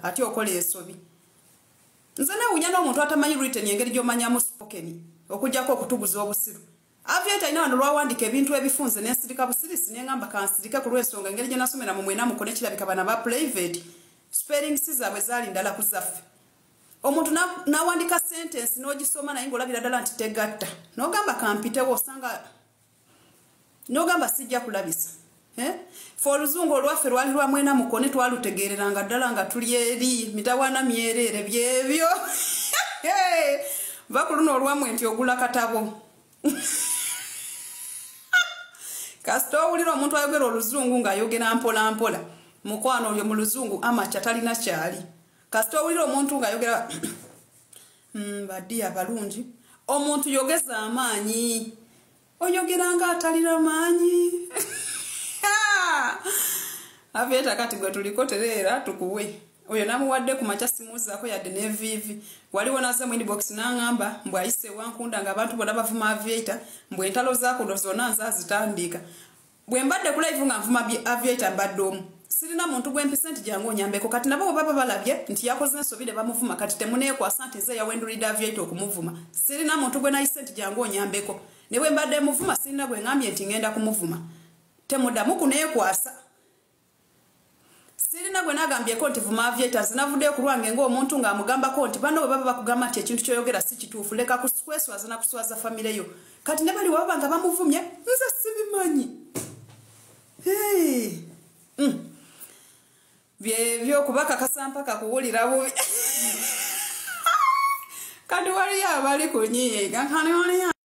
ati okola esobi nze nawunya n'omuntu atamanyi written engeri gy'omanyamu spoken okujjako okutuguza obusiru Aviator ina wano lwawandika ebintu ebifunze n'ensirika busirisi n'engamba kansirike ku lw'ensonga engeri gye nasomera mu mwena mukone kirabika bana ba private spelling zaabwe zaali ndala ku zaffe omuntu nawandika sentence n'ogisoma naye ng'olabira ddala nti tegatta n'ogamba kampitewo osanga n'ogamba sijja kulabisa fo oluzungu olwaffe lwali lwa mwena mukone twalutegeereranga ddala nga tuli eri mitawaana myereere byebyo va ku luno olwamwe nti ogula katabo kasita owulira omuntu ayogera oluzungu ng'ayogera mpola mpola mukwano oyo mu luzungu amaca talina kyali kasita owulira omuntu ng'ayogera baddi abalungi omuntu yogeza amaanyi oyogera nga atalina maanyi Aviator kati gwe tuliko tereera tukuwe oyo namuwadde ku maca simuzaako yadde nevivi waliwo naze mu inbox n'angamba mbwe ayise wankunda ng'abantu bonna bavuma Aviator mbwe entalo zaako zonna nzazitandika bwe mbadde ku live nga nvuma Aviator mbadde omu sirina muntu gw'empisa nti jangu onyambeko kati nabo baba balabye nti yakoze ensobi ne bamuvuma kati temuneekwasa nti nze yawendulidde Aviator okumuvuma sirina muntu gwe nayise nti jangu onyambeko ne bwe mbadde muvuma sirina gwe ngambye nti ngenda kumuvuma temuddamu kuneekwasa sirina gwe nagambyeko nti vuma Aviator zinavuddeyo ku lwange ng'omuntu ng'amugambako nti bano bwe baba bakugamba nti ekintu ky'oyogera si kituufu leka kweswaza na kuswaza famire yo kati ne bali wababa nga bamuvumye nze sibimanyi byebyo kubakakasa mpaka kuwulira bubi kati waliyo abali kunyiiga